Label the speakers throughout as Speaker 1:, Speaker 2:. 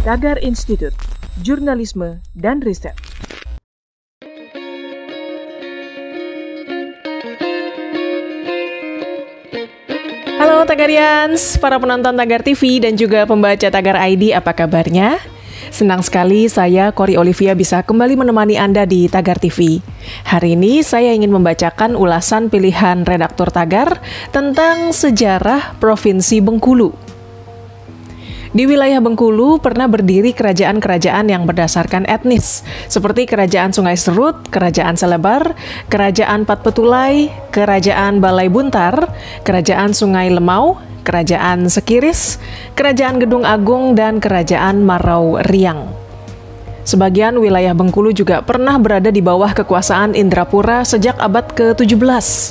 Speaker 1: Tagar Institut, Jurnalisme dan Riset.
Speaker 2: Halo Tagarians, para penonton Tagar TV dan juga pembaca Tagar ID, apa kabarnya? Senang sekali saya, Kori Olivia, bisa kembali menemani Anda di Tagar TV. Hari ini saya ingin membacakan ulasan pilihan redaktur Tagar tentang sejarah Provinsi Bengkulu. Di wilayah Bengkulu pernah berdiri kerajaan-kerajaan yang berdasarkan etnis, seperti Kerajaan Sungai Serut, Kerajaan Selebar, Kerajaan Patpetulai, Kerajaan Balai Buntar, Kerajaan Sungai Lemau, Kerajaan Sekiris, Kerajaan Gedung Agung, dan Kerajaan Marau Riang. Sebagian wilayah Bengkulu juga pernah berada di bawah kekuasaan Indrapura sejak abad ke-17.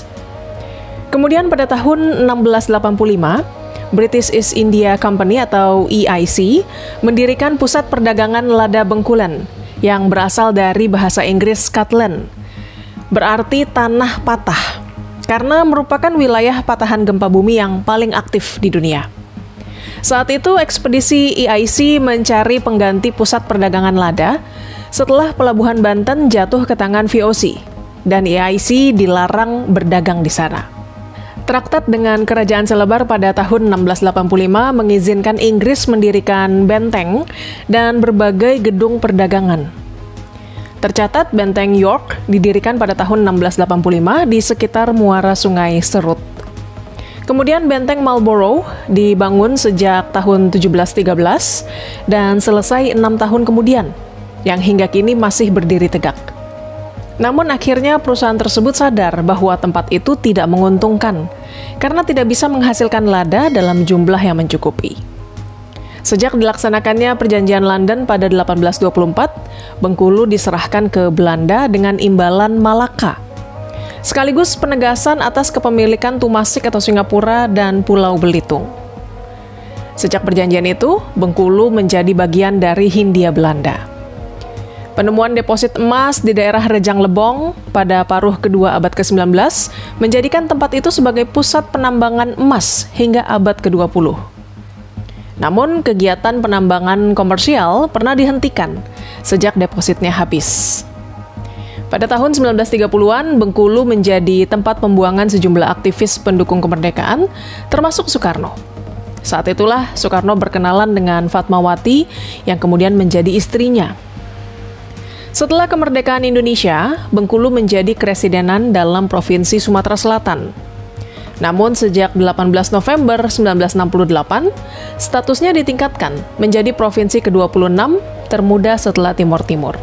Speaker 2: Kemudian pada tahun 1685, British East India Company atau EIC mendirikan pusat perdagangan lada Bengkulen yang berasal dari bahasa Inggris Scotland, berarti tanah patah, karena merupakan wilayah patahan gempa bumi yang paling aktif di dunia. Saat itu ekspedisi EIC mencari pengganti pusat perdagangan lada setelah pelabuhan Banten jatuh ke tangan VOC dan EIC dilarang berdagang di sana. Traktat dengan Kerajaan Selebar pada tahun 1685 mengizinkan Inggris mendirikan benteng dan berbagai gedung perdagangan. Tercatat benteng York didirikan pada tahun 1685 di sekitar muara Sungai Serut. Kemudian benteng Marlborough dibangun sejak tahun 1713 dan selesai 6 tahun kemudian, yang hingga kini masih berdiri tegak. Namun akhirnya perusahaan tersebut sadar bahwa tempat itu tidak menguntungkan karena tidak bisa menghasilkan lada dalam jumlah yang mencukupi. Sejak dilaksanakannya Perjanjian London pada 1824, Bengkulu diserahkan ke Belanda dengan imbalan Malaka, sekaligus penegasan atas kepemilikan Tumasik atau Singapura dan Pulau Belitung. Sejak perjanjian itu, Bengkulu menjadi bagian dari Hindia Belanda. Penemuan deposit emas di daerah Rejang Lebong pada paruh kedua abad ke-19 menjadikan tempat itu sebagai pusat penambangan emas hingga abad ke-20. Namun, kegiatan penambangan komersial pernah dihentikan sejak depositnya habis. Pada tahun 1930-an, Bengkulu menjadi tempat pembuangan sejumlah aktivis pendukung kemerdekaan, termasuk Soekarno. Saat itulah Soekarno berkenalan dengan Fatmawati yang kemudian menjadi istrinya. Setelah kemerdekaan Indonesia, Bengkulu menjadi keresidenan dalam Provinsi Sumatera Selatan. Namun sejak 18 November 1968, statusnya ditingkatkan menjadi Provinsi ke-26 termuda setelah Timor Timur.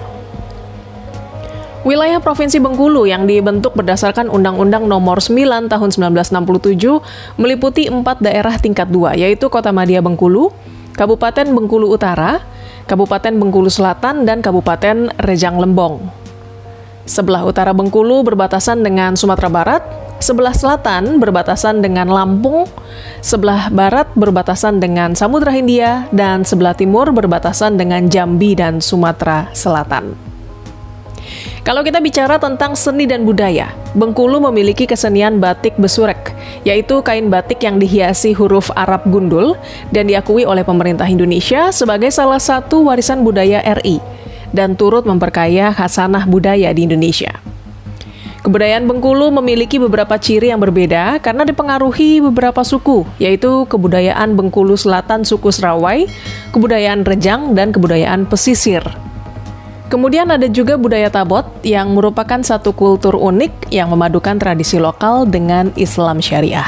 Speaker 2: Wilayah Provinsi Bengkulu yang dibentuk berdasarkan Undang-Undang Nomor 9 Tahun 1967 meliputi 4 daerah tingkat 2, yaitu Kotamadya Bengkulu, Kabupaten Bengkulu Utara, Kabupaten Bengkulu Selatan, dan Kabupaten Rejang Lembong. Sebelah utara Bengkulu berbatasan dengan Sumatera Barat, sebelah selatan berbatasan dengan Lampung, sebelah barat berbatasan dengan Samudra Hindia, dan sebelah timur berbatasan dengan Jambi dan Sumatera Selatan. Kalau kita bicara tentang seni dan budaya, Bengkulu memiliki kesenian batik besurek, yaitu kain batik yang dihiasi huruf Arab gundul dan diakui oleh pemerintah Indonesia sebagai salah satu warisan budaya RI dan turut memperkaya khasanah budaya di Indonesia. Kebudayaan Bengkulu memiliki beberapa ciri yang berbeda karena dipengaruhi beberapa suku, yaitu kebudayaan Bengkulu Selatan suku Serawai, kebudayaan Rejang, dan kebudayaan pesisir. Kemudian ada juga budaya Tabot yang merupakan satu kultur unik yang memadukan tradisi lokal dengan Islam Syariah.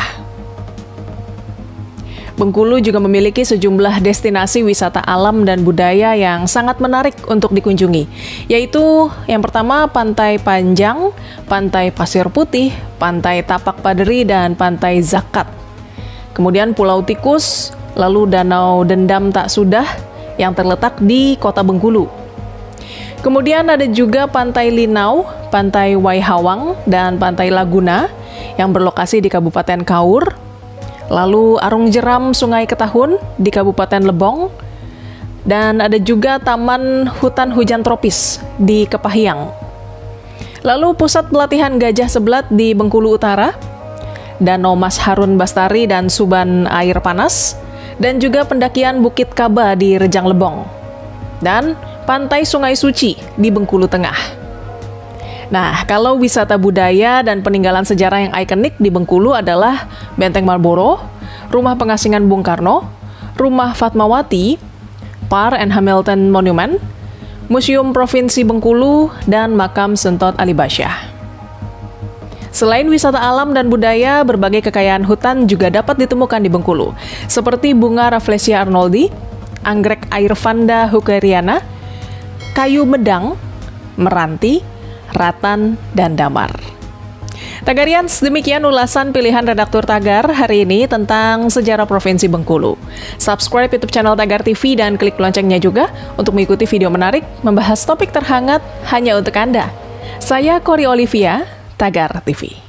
Speaker 2: Bengkulu juga memiliki sejumlah destinasi wisata alam dan budaya yang sangat menarik untuk dikunjungi, yaitu yang pertama Pantai Panjang, Pantai Pasir Putih, Pantai Tapak Paderi, dan Pantai Zakat. Kemudian Pulau Tikus, lalu Danau Dendam Tak Sudah yang terletak di kota Bengkulu. Kemudian ada juga Pantai Linau, Pantai Waihawang, dan Pantai Laguna yang berlokasi di Kabupaten Kaur. Lalu Arung Jeram Sungai Ketahun di Kabupaten Lebong. Dan ada juga Taman Hutan Hujan Tropis di Kepahyang. Lalu Pusat Pelatihan Gajah Seblat di Bengkulu Utara, Danau Mas Harun Bastari dan Suban Air Panas, dan juga pendakian Bukit Kaba di Rejang Lebong. dan Pantai Sungai Suci di Bengkulu Tengah. Nah, kalau wisata budaya dan peninggalan sejarah yang ikonik di Bengkulu adalah Benteng Marlboro, Rumah Pengasingan Bung Karno, Rumah Fatmawati, Parr and Hamilton Monument, Museum Provinsi Bengkulu, dan Makam Sentot Ali Basyah. Selain wisata alam dan budaya, berbagai kekayaan hutan juga dapat ditemukan di Bengkulu, seperti bunga Rafflesia arnoldi, anggrek Airvanda hookeriana, kayu medang, meranti, ratan, dan damar. Tagarians, demikian ulasan pilihan redaktur Tagar hari ini tentang sejarah Provinsi Bengkulu. Subscribe YouTube channel Tagar TV dan klik loncengnya juga untuk mengikuti video menarik membahas topik terhangat hanya untuk Anda. Saya Cory Olivia, Tagar TV.